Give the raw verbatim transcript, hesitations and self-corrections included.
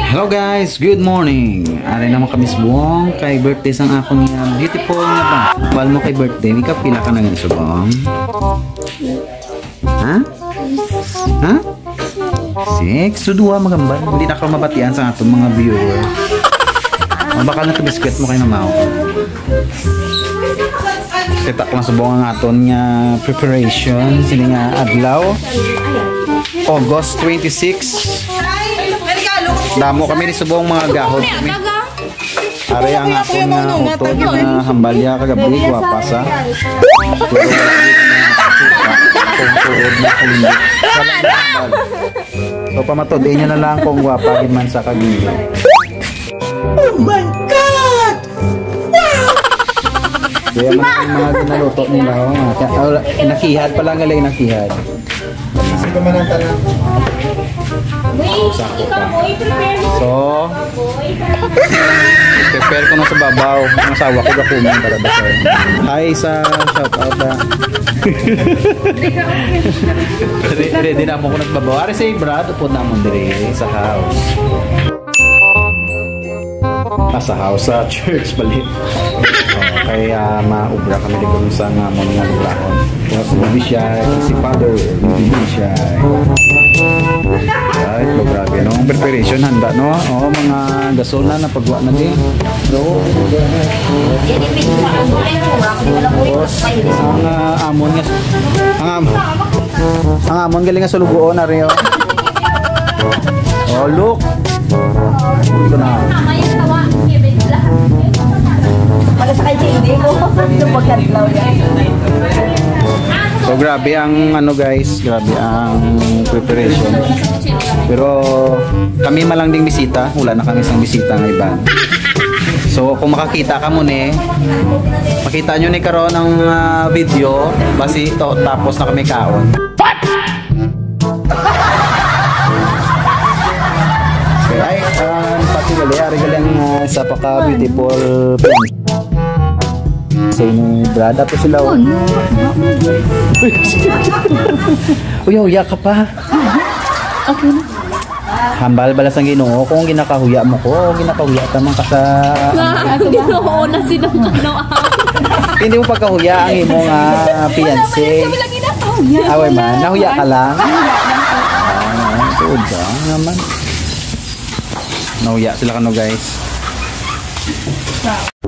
Hello guys, good morning. Ari naman kami subong kay birthday sang ako niya. Beautiful nga ba? Bal mo kay birthday, ikaw pila ka na ganito subong? Ha? Ha? Six? So duwa magambal. Hindi na ka mabatian sa atong mga viewer. O baka na biskwit mo kay mamaw. Kita ko lang subong ang aton nga preparation. Sini nga adlaw. August twenty-six. Damo kami ni subong mga gahod kami. Ari ang akong nga utod na hambalya kagabi guwapa sa. So pamatod niya na lang kung guwapa gid man sa kagili. Oh my God! Kaya man mga ginaluto nila oh. Nakihad pa lang galay nakihad. Sino man ang tanan? So, prepare ko na sa babaw. Ang asawa ko gakuman para basta. Hi sa shout out na. Ready na mo ko nagbabaw. Ari say Brad, upod na mo dire sa house. Ah, sa house, sa church balik. Oh, kaya maubra kami dito sa nga mo nga lubrahon. Kaya si Bibi siya, si Father, Bibi siya. Right, so grabe no, preparation handa no. Oh, mga gasol na napagwa na din. So, ang uh, amon nga ang amon ang amon galing nga sulugoon na rin. Oh, look. Ito na. Para sa kanya hindi mo yung pagkatlaw yan. So grabe ang ano guys, grabe ang preparation. Pero kami malang ding bisita, wala na kami sang bisita ng iba. So kung makakita ka mo ni, makita nyo ni karon ng uh, video, basi to, tapos na kami kaon. Okay, ay, uh, pati gali, ari gali ang uh, sa paka beautiful friends. Say ni Brad, tapos sila. Oh, no. Uy, huya ka pa. Okay na. Hambal balas ang Ginoo kung ginakahuya mo ko, ginakahuya ka man ka sa Ginoo na sinang ano. hindi mo pagkahuya ang imong uh, fiancé. Away man, nahuya ka lang. Ah, tuod ka naman. Nahuya sila kano guys.